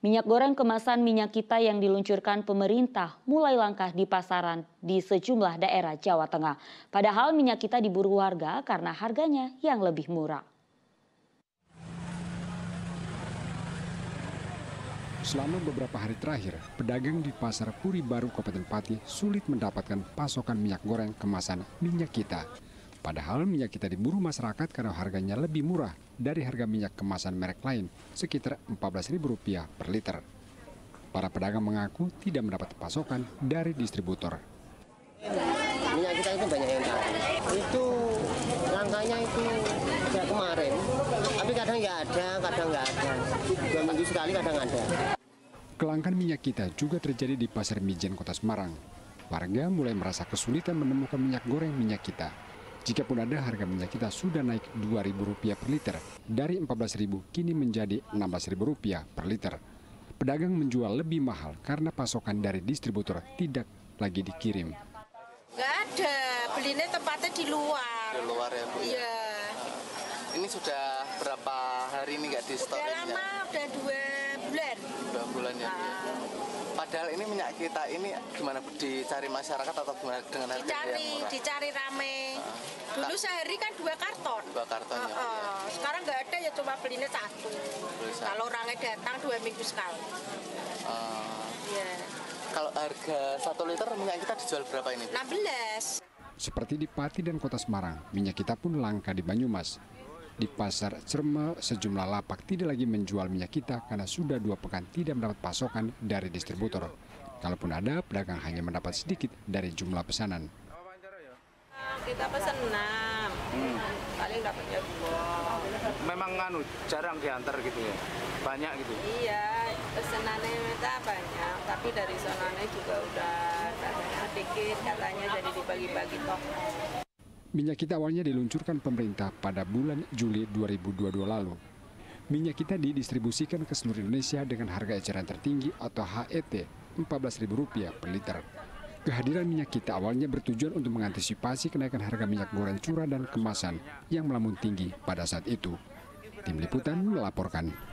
Minyak goreng kemasan minyak kita yang diluncurkan pemerintah mulai langka di pasaran di sejumlah daerah Jawa Tengah. Padahal minyak kita diburu warga karena harganya yang lebih murah. Selama beberapa hari terakhir, pedagang di Pasar Puri Baru Kabupaten Pati sulit mendapatkan pasokan minyak goreng kemasan minyak kita. Padahal minyak kita diburu masyarakat karena harganya lebih murah dari harga minyak kemasan merek lain, sekitar Rp14.000 per liter. Para pedagang mengaku tidak mendapat pasokan dari distributor. Minyak kita itu banyak yang tahu. Itu langkanya itu sejak kemarin, tapi kadang ya ada, kadang nggak ada. 2 minggu sekali kadang ada. Kelangkaan minyak kita juga terjadi di Pasar Mijen, Kota Semarang. Warga mulai merasa kesulitan menemukan minyak goreng minyak kita. Jikapun ada, harga minyak kita sudah naik Rp2.000 per liter. Dari Rp14.000 kini menjadi Rp16.000 per liter. Pedagang menjual lebih mahal karena pasokan dari distributor tidak lagi dikirim. Nggak ada, belinya tempatnya di luar. Di luar ya, Bu? Iya. Ini sudah berapa hari ini nggak di stok? Udah lama, udah 2 bulan. 2 bulan ya, Bu? Padahal ini minyak kita ini gimana, Bu? Dicari masyarakat atau gimana dengan harga yang murah? Dicari rame. Dulu sehari kan 2 karton. 2 karton ya, Bu? Sekarang nggak ada, ya cuma belinya 1. Kalau orangnya datang 2 minggu sekali. Yeah. Kalau harga 1 liter minyak kita dijual berapa ini, Bu? 16. Seperti di Pati dan Kota Semarang, minyak kita pun langka di Banyumas. Di Pasar Cerme, sejumlah lapak tidak lagi menjual minyak kita karena sudah 2 pekan tidak mendapat pasokan dari distributor. Kalaupun ada, pedagang hanya mendapat sedikit dari jumlah pesanan. Kita pesan 6, paling dapatnya 2. Memang jarang diantar gitu ya, banyak gitu. Iya, pesenannya kita banyak, tapi dari sonanya juga udah katanya dikit, katanya jadi dibagi-bagi toh. Minyak kita awalnya diluncurkan pemerintah pada bulan Juli 2022 lalu. Minyak kita didistribusikan ke seluruh Indonesia dengan harga eceran tertinggi atau HET Rp14.000 per liter. Kehadiran minyak kita awalnya bertujuan untuk mengantisipasi kenaikan harga minyak goreng curah dan kemasan yang melambung tinggi pada saat itu. Tim Liputan melaporkan.